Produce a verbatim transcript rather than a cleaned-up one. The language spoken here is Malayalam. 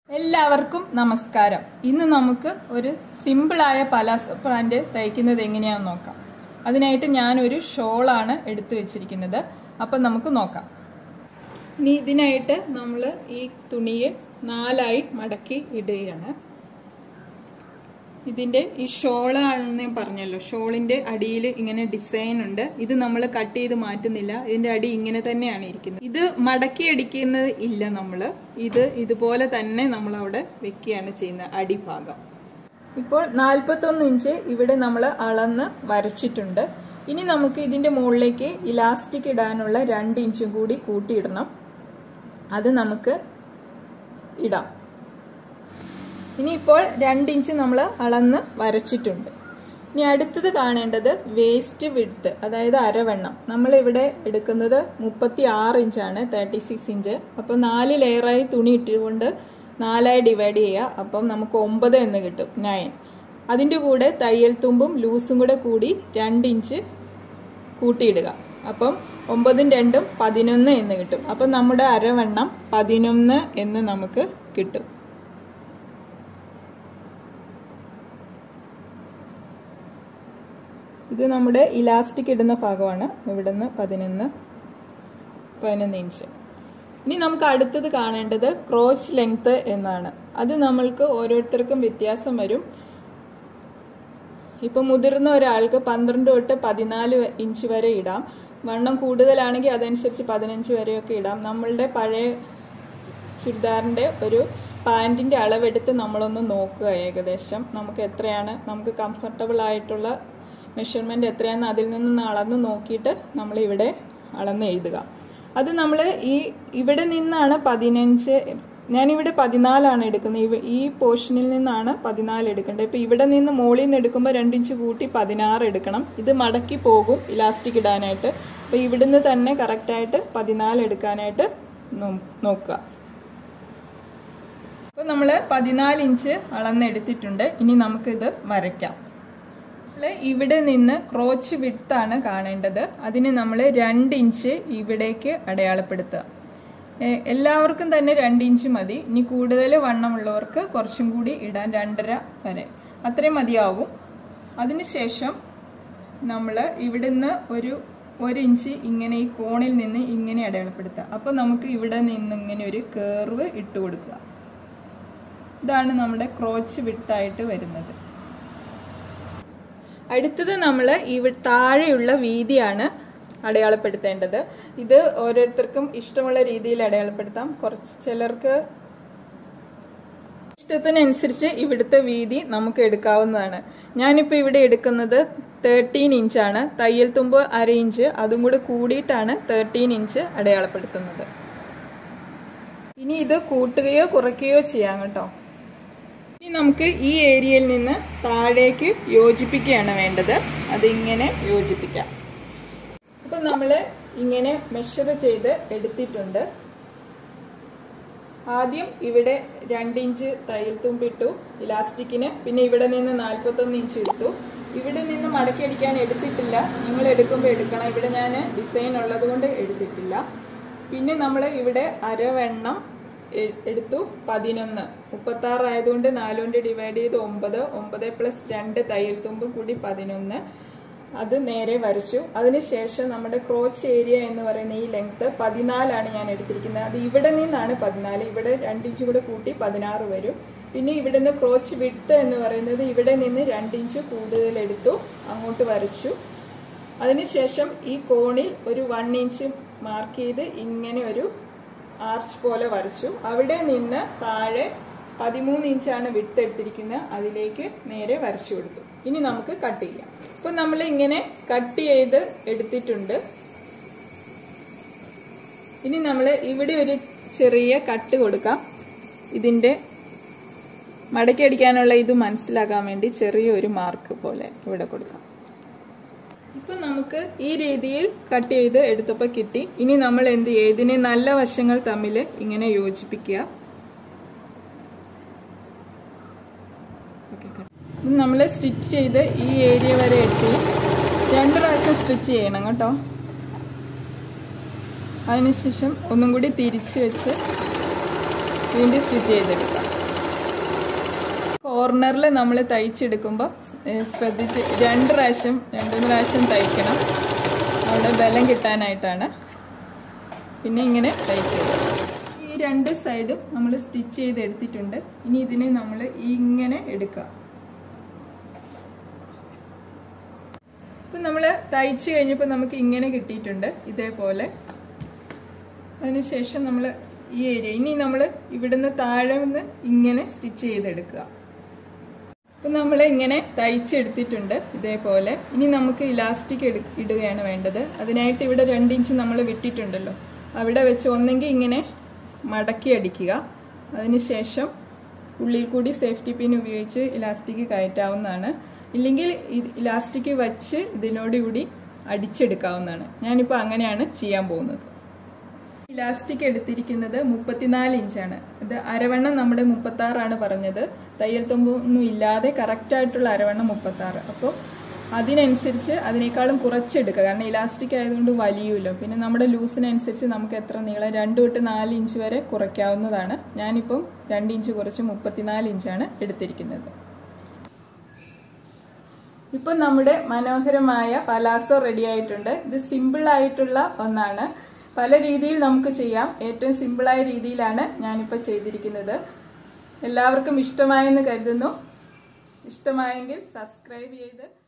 എല്ലാവർക്കും നമസ്കാരം. ഇന്ന് നമുക്ക് ഒരു സിമ്പിളായ പലാസോ പാന്റ് തയ്ക്കുന്നത് എങ്ങനെയാണെന്ന് നോക്കാം. അതിനായിട്ട് ഞാനൊരു ഷോളാണ് എടുത്തു വെച്ചിരിക്കുന്നത്. അപ്പം നമുക്ക് നോക്കാം. ഇനി ഇതിനായിട്ട് നമ്മൾ ഈ തുണിയെ നാലായി മടക്കി ഇടുകയാണ്. ഇതിന്റെ ഈ ഷോളാണെന്ന് ഞാൻ പറഞ്ഞല്ലോ, ഷോളിന്റെ അടിയിൽ ഇങ്ങനെ ഡിസൈൻ ഉണ്ട്. ഇത് നമ്മൾ കട്ട് ചെയ്ത് മാറ്റുന്നില്ല, ഇതിന്റെ അടി ഇങ്ങനെ തന്നെയാണ് ഇരിക്കുന്നത്. ഇത് മടക്കി അടിക്കുന്നത് ഇല്ല, നമ്മൾ ഇത് ഇതുപോലെ തന്നെ നമ്മൾ അവിടെ വെക്കുകയാണ് ചെയ്യുന്നത് അടിഭാഗം. ഇപ്പോൾ നാൽപ്പത്തൊന്ന് ഇഞ്ച് ഇവിടെ നമ്മൾ അളന്ന് വരച്ചിട്ടുണ്ട്. ഇനി നമുക്ക് ഇതിന്റെ മുകളിലേക്ക് ഇലാസ്റ്റിക് ഇടാനുള്ള രണ്ട് ഇഞ്ചും കൂടി കൂട്ടിയിടണം. അത് നമുക്ക് ഇടാം. ഇനിയിപ്പോൾ രണ്ട് ഇഞ്ച് നമ്മൾ അളന്ന് വരച്ചിട്ടുണ്ട്. ഇനി അടുത്തത് കാണേണ്ടത് വേസ്റ്റ് വിഡ്ത്ത്, അതായത് അരവണ്ണം. നമ്മളിവിടെ എടുക്കുന്നത് മുപ്പത്തി ആറ് ഇഞ്ചാണ്, തേർട്ടി സിക്സ് ഇഞ്ച്. അപ്പം നാല് ലെയറായി തുണി ഇട്ടുകൊണ്ട് നാലായി ഡിവൈഡ് ചെയ്യുക. അപ്പം നമുക്ക് ഒമ്പത് എന്ന് കിട്ടും, നയൻ. അതിൻ്റെ കൂടെ തയ്യൽ തുമ്പും ലൂസും കൂടെ കൂടി രണ്ട് ഇഞ്ച് കൂട്ടിയിടുക. അപ്പം ഒമ്പതും രണ്ടും പതിനൊന്ന് എന്ന് കിട്ടും. അപ്പം നമ്മുടെ അരവണ്ണം പതിനൊന്ന് എന്ന് നമുക്ക് കിട്ടും. ഇത് നമ്മുടെ ഇലാസ്റ്റിക് ഇടുന്ന ഭാഗമാണ്. ഇവിടുന്ന് പതിനൊന്ന് പതിനൊന്ന് ഇഞ്ച്. ഇനി നമുക്ക് അടുത്തത് കാണേണ്ടത് ക്രോച്ച് ലെങ്ത് എന്നാണ്. അത് നമ്മൾക്ക് ഓരോരുത്തർക്കും വ്യത്യാസം വരും. ഇപ്പം മുതിർന്ന ഒരാൾക്ക് പന്ത്രണ്ട് തൊട്ട് പതിനാല് ഇഞ്ച് വരെ ഇടാം. വണ്ണം കൂടുതലാണെങ്കിൽ അതനുസരിച്ച് പതിനഞ്ച് വരെയൊക്കെ ഇടാം. നമ്മളുടെ പഴയ ചുരിദാറിൻ്റെ ഒരു പാൻറ്റിൻ്റെ അളവെടുത്ത് നമ്മളൊന്ന് നോക്കുക. ഏകദേശം നമുക്ക് എത്രയാണ് നമുക്ക് കംഫർട്ടബിൾ ആയിട്ടുള്ള മെഷർമെന്റ് എത്രയാണെന്ന് അതിൽ നിന്ന് അളന്ന് നോക്കിയിട്ട് നമ്മൾ ഇവിടെ അളന്ന് എഴുതുക. അത് നമ്മൾ ഈ ഇവിടെ നിന്നാണ് പതിനഞ്ച്, ഞാനിവിടെ പതിനാലാണ് എടുക്കുന്നത്. ഈ പോർഷനിൽ നിന്നാണ് പതിനാല് എടുക്കേണ്ടത്. ഇപ്പം ഇവിടെ നിന്ന് മുകളിൽ നിന്ന് എടുക്കുമ്പോൾ രണ്ടിഞ്ച് കൂട്ടി പതിനാറ് എടുക്കണം. ഇത് മടക്കി പോകും ഇലാസ്റ്റിക് ഇടാനായിട്ട്. അപ്പം ഇവിടുന്ന് തന്നെ കറക്റ്റായിട്ട് പതിനാല് എടുക്കാനായിട്ട് നോക്കുക. അപ്പം നമ്മൾ പതിനാല് ഇഞ്ച് അളന്നെടുത്തിട്ടുണ്ട്. ഇനി നമുക്കിത് വരയ്ക്കാം. ഇവിടെ നിന്ന് ക്രോച്ച് വിഡ്ത്താണ് കാണേണ്ടത്. അതിന് നമ്മൾ രണ്ട് ഇഞ്ച് ഇവിടേക്ക് അടയാളപ്പെടുത്തുക. എല്ലാവർക്കും തന്നെ രണ്ട് ഇഞ്ച് മതി. ഇനി കൂടുതൽ വണ്ണമുള്ളവർക്ക് കുറച്ചും കൂടി ഇടാൻ, രണ്ടര വരെ അത്രയും മതിയാകും. അതിനുശേഷം നമ്മൾ ഇവിടുന്ന് ഒരു ഒരു ഇഞ്ച് ഇങ്ങനെ ഈ കോണിൽ നിന്ന് ഇങ്ങനെ അടയാളപ്പെടുത്തുക. അപ്പോൾ നമുക്ക് ഇവിടെ നിന്ന് ഇങ്ങനെ ഒരു കേർവ് ഇട്ട് കൊടുക്കുക. ഇതാണ് നമ്മുടെ ക്രോച്ച് വിഡ്ത്തായിട്ട് വരുന്നത്. അടുത്തത് നമ്മൾ ഇവ താഴെയുള്ള വീതിയാണ് അടയാളപ്പെടുത്തേണ്ടത്. ഇത് ഓരോരുത്തർക്കും ഇഷ്ടമുള്ള രീതിയിൽ അടയാളപ്പെടുത്താം. കുറച്ച് ചിലർക്ക് ഇഷ്ടത്തിനനുസരിച്ച് ഇവിടുത്തെ വീതി നമുക്ക് എടുക്കാവുന്നതാണ്. ഞാനിപ്പോൾ ഇവിടെ എടുക്കുന്നത് തേർട്ടീൻ ഇഞ്ചാണ്. തയ്യൽ തുമ്പ് അര ഇഞ്ച്, അതും കൂടെ കൂടിയിട്ടാണ് തേർട്ടീൻ ഇഞ്ച് അടയാളപ്പെടുത്തുന്നത്. ഇനി ഇത് കൂട്ടുകയോ കുറയ്ക്കുകയോ ചെയ്യാം കേട്ടോ. ഇനി നമുക്ക് ഈ ഏരിയയിൽ നിന്ന് താഴേക്ക് യോജിപ്പിക്കുകയാണ് വേണ്ടത്. അതിങ്ങനെ യോജിപ്പിക്കാം. അപ്പം നമ്മൾ ഇങ്ങനെ മെഷർ ചെയ്ത് എടുത്തിട്ടുണ്ട്. ആദ്യം ഇവിടെ രണ്ട് ഇഞ്ച് തയ്യൽ തുമ്പിട്ടു ഇലാസ്റ്റിക്കിന്. പിന്നെ ഇവിടെ നിന്ന് നാൽപ്പത്തൊന്ന് ഇഞ്ച് എടുത്തു. ഇവിടെ നിന്ന് മടക്കി അടിക്കാൻ എടുത്തിട്ടില്ല. നിങ്ങൾ എടുക്കുമ്പോൾ എടുക്കണം. ഇവിടെ ഞാൻ ഡിസൈൻ ഉള്ളത് കൊണ്ട് എടുത്തിട്ടില്ല. പിന്നെ നമ്മൾ ഇവിടെ അരവണ്ണം എടുത്തു, പതിനൊന്ന്. മുപ്പത്തി ആറ് ആയതുകൊണ്ട് നാലുകൊണ്ട് ഡിവൈഡ് ചെയ്ത് ഒമ്പത്. ഒമ്പത് പ്ലസ് രണ്ട് തയ്യൽ തുമ്പ് കൂടി പതിനൊന്ന്. അത് നേരെ വരച്ചു. അതിനുശേഷം നമ്മുടെ ക്രോച്ച് ഏരിയ എന്ന് പറയുന്ന ഈ ലെങ്ത് പതിനാലാണ് ഞാൻ എടുത്തിരിക്കുന്നത്. അത് ഇവിടെ നിന്നാണ് പതിനാല്. ഇവിടെ രണ്ടിഞ്ച് കൂടെ കൂട്ടി പതിനാറ് വരും. പിന്നെ ഇവിടുന്ന് ക്രോച്ച് വിഡ്ത്ത് എന്ന് പറയുന്നത് ഇവിടെ നിന്ന് രണ്ടിഞ്ച് കൂടുതൽ എടുത്തു, അങ്ങോട്ട് വരച്ചു. അതിനുശേഷം ഈ കോണിൽ ഒരു വൺ ഇഞ്ച് മാർക്ക് ചെയ്ത് ഇങ്ങനെ ഒരു ആർച്ച് പോലെ വരച്ചു. അവിടെ നിന്ന് താഴെ പതിമൂന്ന് ഇഞ്ചാണ് വിട്ട് എടുത്തിരിക്കുന്നത്, അതിലേക്ക് നേരെ വരച്ചു കൊടുത്തു. ഇനി നമുക്ക് കട്ട് ചെയ്യാം. ഇപ്പം നമ്മൾ ഇങ്ങനെ കട്ട് ചെയ്ത് എടുത്തിട്ടുണ്ട്. ഇനി നമ്മൾ ഇവിടെ ഒരു ചെറിയ കട്ട് കൊടുക്കാം. ഇതിൻ്റെ മടക്കി അടിക്കാനുള്ള ഇത് മനസ്സിലാക്കാൻ വേണ്ടി ചെറിയൊരു മാർക്ക് പോലെ ഇവിടെ കൊടുക്കാം. ഇപ്പം നമുക്ക് ഈ രീതിയിൽ കട്ട് ചെയ്ത് എടുത്തപ്പോൾ കിട്ടി. ഇനി നമ്മൾ എന്ത് ചെയ്യുക, ഇതിനെ നല്ല വശങ്ങൾ തമ്മിൽ ഇങ്ങനെ യോജിപ്പിക്കുക. നമ്മൾ സ്റ്റിച്ച് ചെയ്ത് ഈ ഏരിയ വരെ എത്തി. രണ്ട് പ്രാവശ്യം സ്റ്റിച്ച് ചെയ്യണം കേട്ടോ. അതിനുശേഷം ഒന്നും കൂടി തിരിച്ച് വെച്ച് വീണ്ടും സ്റ്റിച്ച് ചെയ്തെടുക്കാം. കോർണറിൽ നമ്മൾ തയ്ച്ചെടുക്കുമ്പോൾ ശ്രദ്ധിച്ച് രണ്ട് പ്രാവശ്യം രണ്ടു പ്രാവശ്യം തയ്ക്കണം, അവിടെ ബലം കിട്ടാനായിട്ടാണ്. പിന്നെ ഇങ്ങനെ തയ്ച്ചെടുക്കും. ഈ രണ്ട് സൈഡും നമ്മൾ സ്റ്റിച്ച് ചെയ്ത് എടുത്തിട്ടുണ്ട്. ഇനി ഇതിനെ നമ്മൾ ഇങ്ങനെ എടുക്കുക. ഇപ്പം നമ്മൾ തയ്ച്ച് കഴിഞ്ഞപ്പോൾ നമുക്ക് ഇങ്ങനെ കിട്ടിയിട്ടുണ്ട്, ഇതേപോലെ. അതിനുശേഷം നമ്മൾ ഈ ഏരിയ ഇനി നമ്മൾ ഇവിടുന്ന് താഴെ നിന്ന് ഇങ്ങനെ സ്റ്റിച്ച് ചെയ്തെടുക്കുക. അപ്പം നമ്മൾ ഇങ്ങനെ തയ്ച്ചെടുത്തിട്ടുണ്ട് ഇതേപോലെ. ഇനി നമുക്ക് ഇലാസ്റ്റിക് എടു ഇടുകയാണ് വേണ്ടത്. അതിനായിട്ട് ഇവിടെ രണ്ട് ഇഞ്ച് നമ്മൾ വിട്ടിട്ടുണ്ടല്ലോ, അവിടെ വെച്ച് ഒന്നെങ്കിൽ ഇങ്ങനെ മടക്കി അടിക്കുക. അതിനുശേഷം ഉള്ളിൽ കൂടി സേഫ്റ്റി പിൻ ഉപയോഗിച്ച് ഇലാസ്റ്റിക് കയറ്റാവുന്നതാണ്. ഇല്ലെങ്കിൽ ഇലാസ്റ്റിക് വച്ച് ഇതിനോടുകൂടി അടിച്ചെടുക്കാവുന്നതാണ്. ഞാനിപ്പോൾ അങ്ങനെയാണ് ചെയ്യാൻ പോകുന്നത്. ഇലാസ്റ്റിക് എടുത്തിരിക്കുന്നത് മുപ്പത്തിനാല് ഇഞ്ചാണ്. ഇത് അരവണ്ണം നമ്മുടെ മുപ്പത്താറാണ് പറഞ്ഞത്. തയ്യൽ തുമ്പൊന്നും ഇല്ലാതെ കറക്റ്റായിട്ടുള്ള അരവണ്ണം മുപ്പത്താറ്. അപ്പോൾ അതിനനുസരിച്ച് അതിനേക്കാളും കുറച്ചെടുക്കുക, കാരണം ഇലാസ്റ്റിക് ആയതുകൊണ്ട് വലിയുമല്ലോ. പിന്നെ നമ്മുടെ ലൂസിനനുസരിച്ച് നമുക്ക് എത്ര നീളം രണ്ട് തൊട്ട് നാല് ഇഞ്ച് വരെ കുറയ്ക്കാവുന്നതാണ്. ഞാനിപ്പം രണ്ട് ഇഞ്ച് കുറച്ച് മുപ്പത്തിനാല് ഇഞ്ചാണ് എടുത്തിരിക്കുന്നത്. ഇപ്പം നമ്മുടെ മനോഹരമായ പലാസോ റെഡി ആയിട്ടുണ്ട്. ഇത് സിമ്പിൾ ആയിട്ടുള്ള ഒന്നാണ്. പല രീതിയിൽ നമുക്ക് ചെയ്യാം. ഏറ്റവും സിമ്പിളായ രീതിയിലാണ് ഞാനിപ്പോൾ ചെയ്തിരിക്കുന്നത്. എല്ലാവർക്കും ഇഷ്ടമായെന്ന് കരുതുന്നു. ഇഷ്ടമായെങ്കിൽ സബ്സ്ക്രൈബ് ചെയ്ത്